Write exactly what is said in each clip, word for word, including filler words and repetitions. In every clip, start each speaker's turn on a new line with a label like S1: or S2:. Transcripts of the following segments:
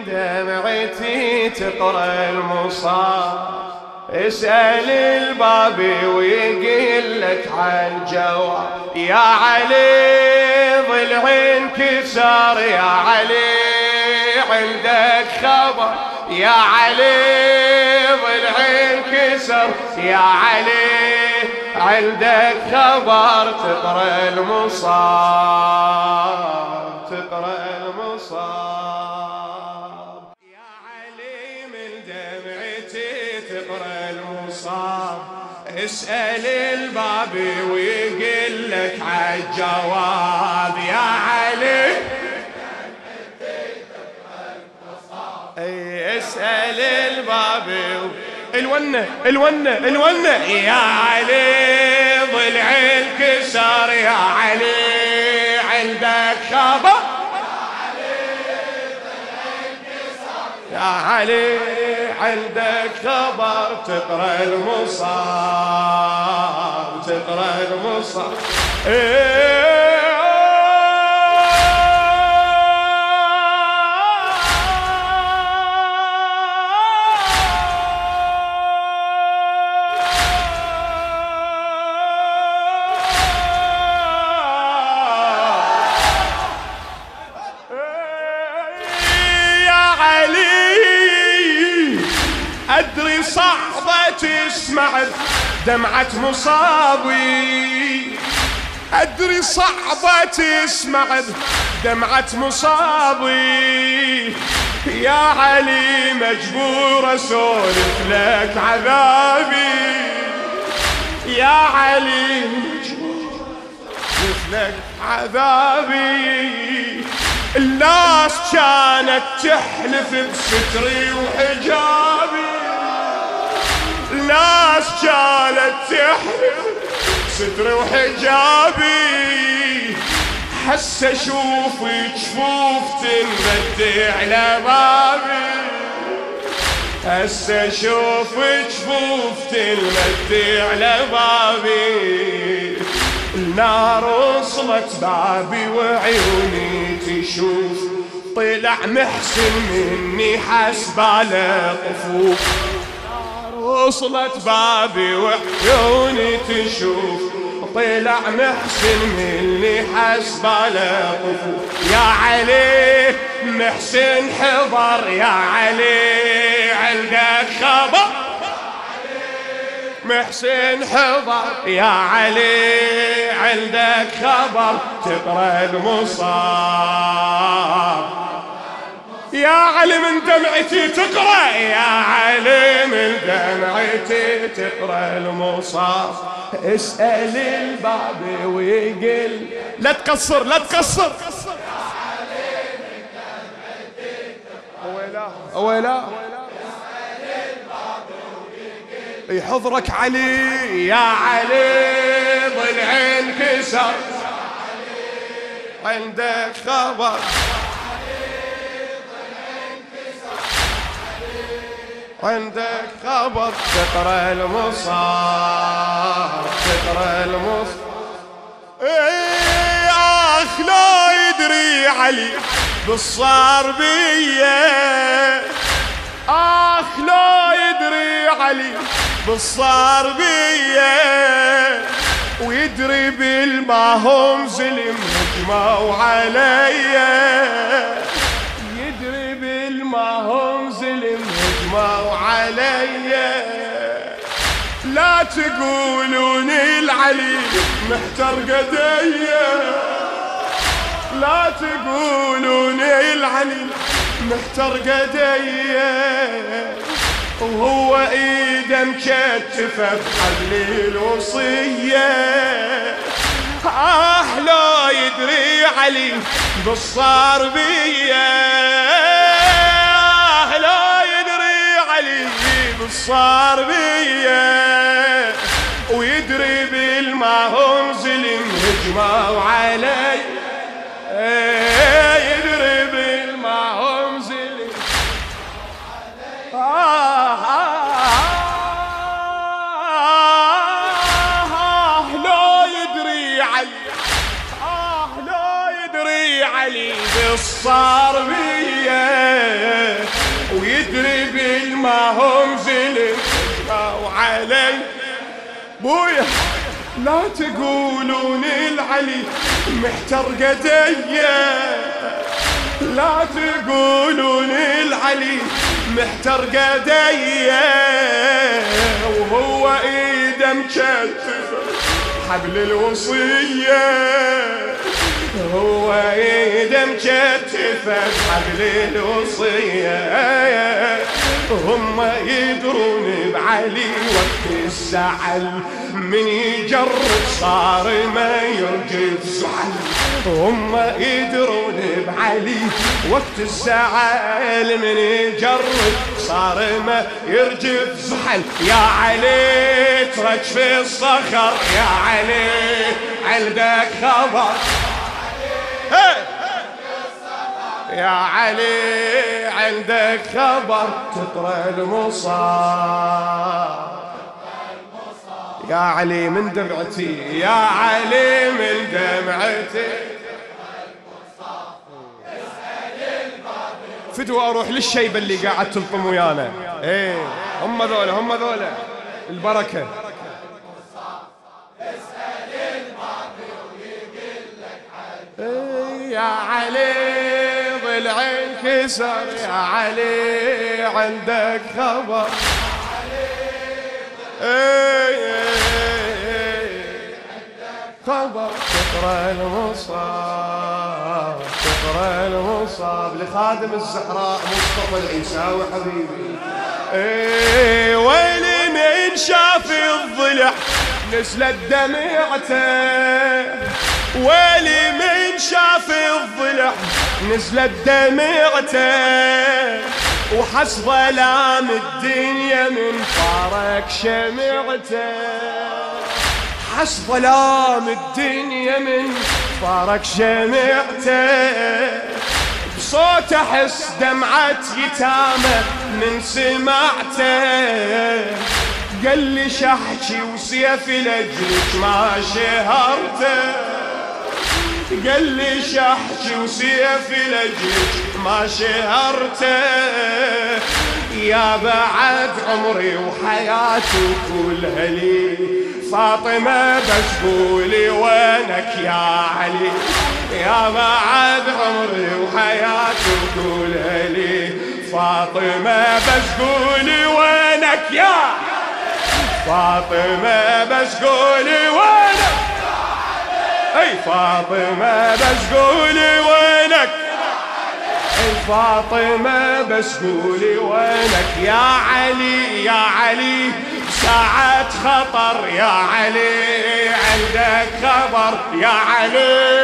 S1: دمعتي تقرأ المصاب، اسأل البابي ويقول لك عالجواب. يا علي ضلع انكسر، يا علي عندك خبر، يا علي ضلع انكسر، يا علي عندك خبر. تقرأ المصاب، تقرأ المصاب. يا علي من دمعتي تقرأ المصاب، اسأل البابي ويقول لك عالجواب. يا علي اي اسأل البابي الونة الونة الونة. يا علي ضلع الكسر، يا علي عندك خبر، يا علي عندك خبر. تقرأ المصاب، تقرأ المصاب. أدري صعبة تسمع دمعة مصابي، أدري صعبة تسمع دمعة مصابي. يا علي مجبور أسولف لك عذابي، يا علي مجبور أسولف لك عذابي. الناس كانت تحلف بستري وحجابي، الناس كانت تحلف ستري وحجابي. حس اشوفك جفوف تنمد على بابي، حس اشوفك جفوف تنمد على بابي. النار وصلت بابي وعيوني تشوف، طلع محسن مني حسباله طفوف. النار وصلت بابي وعيوني تشوف، طلع محسن مني حسباله طفوف. يا علي محسن حضر، يا علي عندك خبر، محسن حضر، يا علي عندك خبر. تقرأ المصاب، يا علي من دمعتي تقرأ، يا علي من دمعتي تقرأ المصاب. اسأل البابي ويقل لا تقصر لا تقصر. يا علي من دمعتي تقرأ ويلا ويلا يحضرك علي. يا علي ضلع انكسر، عندك خبر، عندك خبر. تقرأ المصاب، تقرأ المصاب. اخ لا يدري علي بالصار بيه، اخ لا يدري علي بالصار بيه، ويدري بالما هم زلم هجموا عليا، يدري بالما هم زلم هجموا عليا. لا تقولون العلي محتر قديا، لا تقولون العلي محتر قديا، وهو ايده مكتفه بحبل الوصيه. آه لا يدري علي بالصار بيه، آه لا يدري علي بالصار بيه، ويدري بالما هم زلم هجموا علي، يدري بالما هم زلم آه آه آه لا يدري علي، آه لا يدري علي بالصار بيه. بويا لا تقولون العلي محتر قدية، لا تقولون العلي محتر قدية، وهو ايده مكتفة حبل الوصية، هو ايده مكتفة بحبل الوصية، هم يدرون بعلي وقت الزعل من يجرب صار ما يرجف زعل، هم يدرون بعلي وقت الزعل من يجرب صار ما يرجف زحل. يا علي ترك في الصخر، يا علي عندك خبر، يا علي عندك خبر تقرأ المصاب، يا علي من دمعتي، يا علي من دمعتي فدوى اروح للشيبة اللي قاعد تلطم ويانا. ايه هم ذولا هم ذولا البركة. ايه يا علي ضلع انكسر، يا علي عندك خبر، ايه خبر تقرأ المصاب، تقرأ المصاب لخادم الزهراء مصطفى العيساوي حبيبي. ايه ويلي من شاف الضلع نزلت دمعته، ويلي من شاف الضلع نزلت دمعته، وحس ظلام الدنيا من فارق شمعته، حس ظلام الدنيا من فارق شمعته، بصوت احس دمعة يتامى من سمعته، قال لي شحكي وسيفي لجلك ما شهرته، قال لي شحكي وسيفي لجلك ما شهرته، يا بعد عمري وحياتي وكلها لي فاطمة بس قولي وينك يا علي، يا بعد عمري وحياتي وكلها لي فاطمة بس قولي وينك يا فاطمة بس قولي وينك، اي فاطمة بس قولي وينك، اي فاطمة بس قولي وينك يا علي، يا علي ساعة خطر، يا علي عندك خبر، يا علي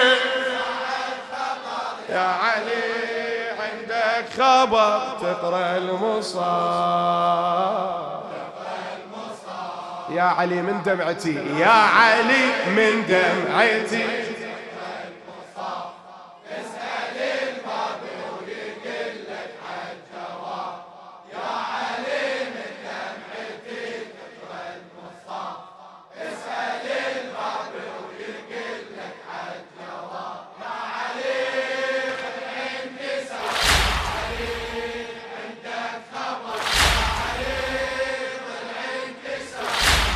S1: يا علي عندك خبر تقرأ المصاب، يا علي من دمعتي، يا علي من دمعتي اسأل البابي ويقول لك عالجواب، يا علي من دمعتي تقرأ المصاب، اسأل البابي ويقول لك عالجواب، يا علي من انكسر، يا علي عندك خبر، يا علي من انكسر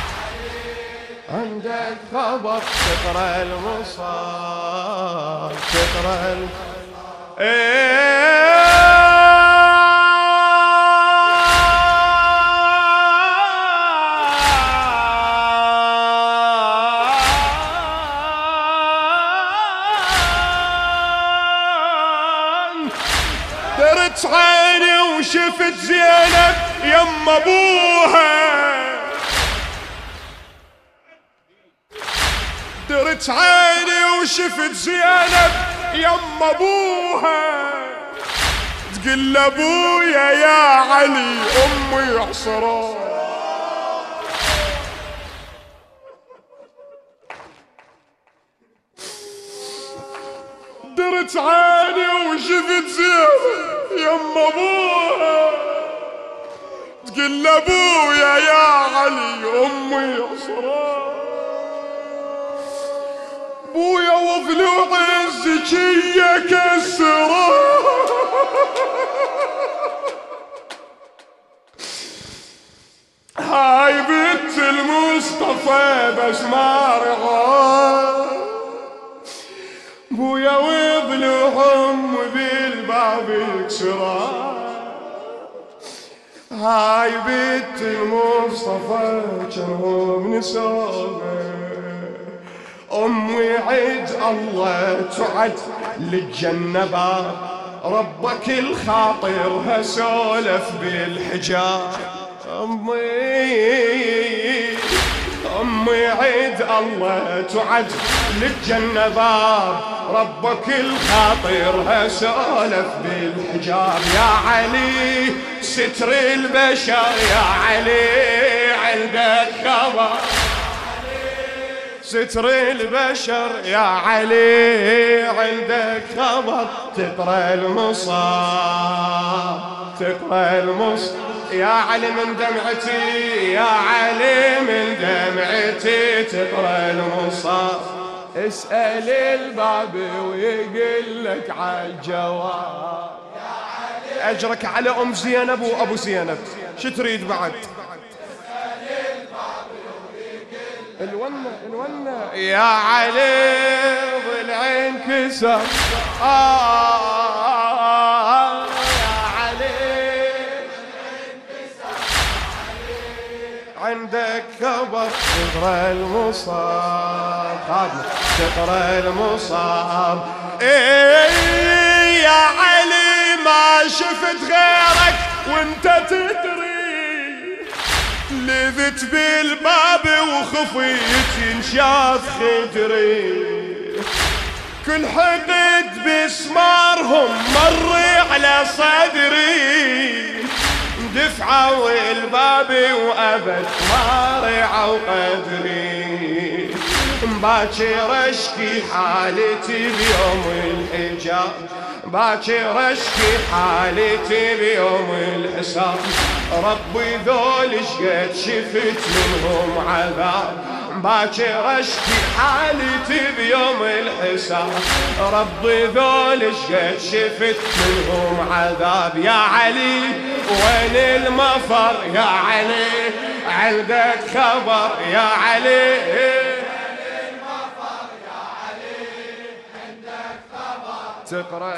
S1: عندك خبر تقرأ المصاب، تقرأ المصاب. درت عيني وشفت زينب يم ابوها، درت عيني وشفت زينب يم ابوها، تقول ابويا يا علي امي عصران، درت عيني وشفت زينب يم ابوها، تقول ابويا يا علي امي عصران، بويا وضلوع الزكية كسرة، هاي بنت المصطفى صوفه بس ما رغى بويا وضلوعهم بالباب يكسرا هاي بنت المصطفى جنهم نسوبه أمي عد الله تعد للجنة باب ربك الخاطر سولف بالحجاب أمي أمي عد الله تعد للجنة باب ربك الخاطر سولف بالحجاب يا علي ستر البشر يا علي عندك خبر ستر البشر يا علي عندك خبر تقرأ المصاب تقرأ المصاب يا علي من دمعتي يا علي من دمعتي تقرأ المصاب اسأل الباب ويقول لك عالجواب أجرك على أم زينب وأبو زينب شو تريد بعد الونة الونة يا علي ضلع انكسر آه يا علي عندك خبر تقرأ المصاب تقرأ المصاب إيه يا علي ما شفت غيرك وانت تدري لذت بالباب وخفيت ينشاف خدري كل حقد بسمارهم مر على صدري دفعوا الباب وابد ما رعوا قدري باكر اشكي حالتي بيوم الحجاب باكر اشكي حالتي بيوم الحساب ربي ذول شقد شفت منهم عذاب باكر اشكي حالتي بيوم الحساب ربي ذول شقد شفت منهم عذاب يا علي وين المفر يا علي عندك خبر يا علي تقرأ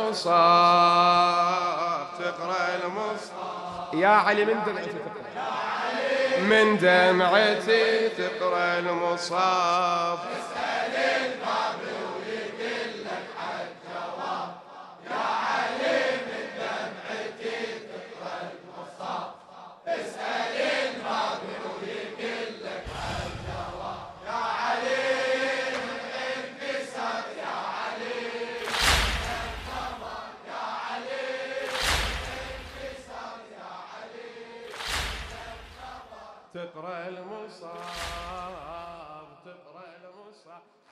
S1: المصاب تقرأ المصاب يا علي من دمعتي من دمعتي تقرأ المصاب اسأل الباب ويقول لك عالجواب يا علي من دمعتي تقرأ المصاب اسأل الباب ويقول لك عالجواب يا علي من انكسر يا علي تقرأ المصاب تقرأ المصاب